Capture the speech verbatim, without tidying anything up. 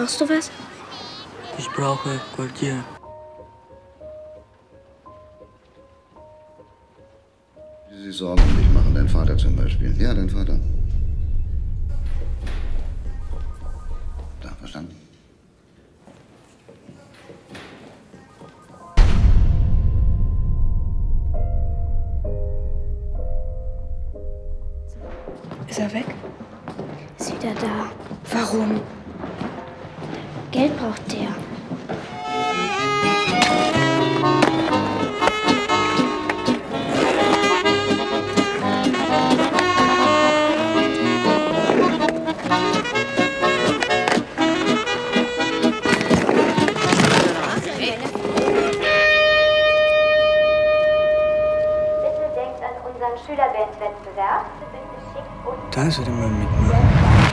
Brauchst du was? Ich brauche Quartier. Die sich Sorgen um dich machen, dein Vater zum Beispiel. Ja, dein Vater. Da, verstanden? Ist er weg? Ist wieder da. Warum? Geld braucht der. Schülerbandwettbewerb. Da ist er immer mit mir.